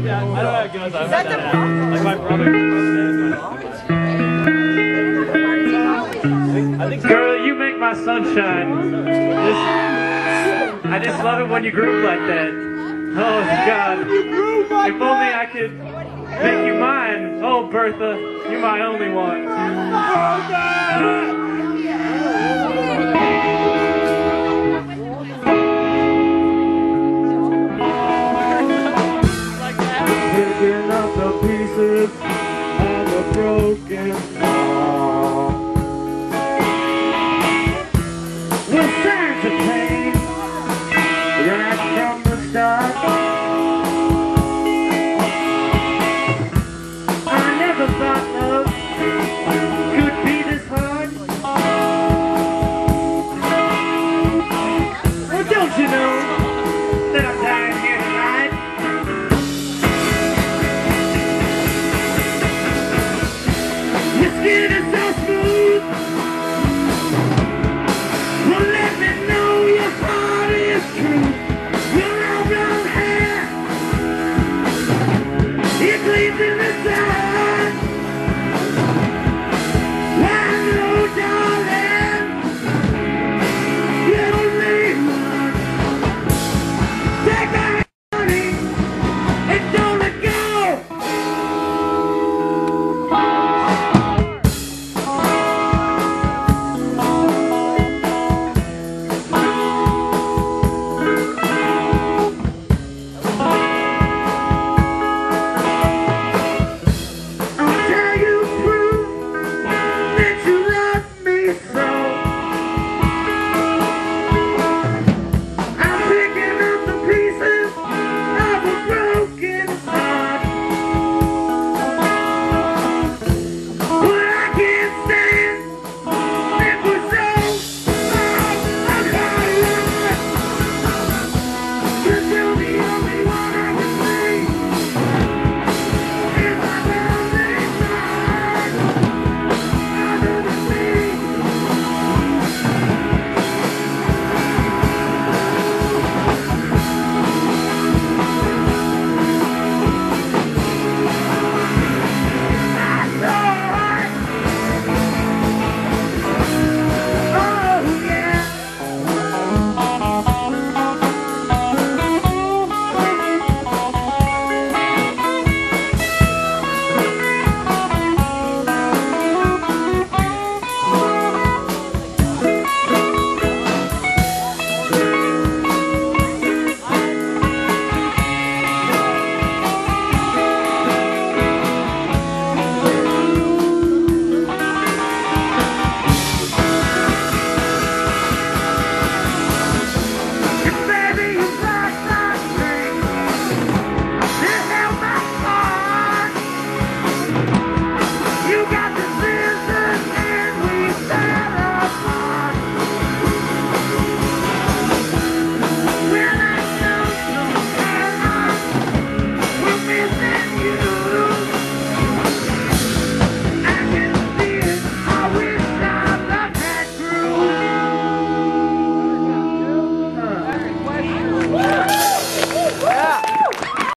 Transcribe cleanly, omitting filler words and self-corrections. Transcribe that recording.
Yeah, I don't know how it goes. I've had that. Like my brother. I think girl, you make my sunshine. I just love it when you groove like that. Oh God! If only I could make you mine. Oh Bertha, you're my only one. Picking up the pieces of a broken heart. With signs of pain right from the start. I never thought love could be this hard. Well, don't you know that I'm dying here tonight? Your skin is so smooth. Well, let me know your heart is true. Your long blonde hair, it gleams in the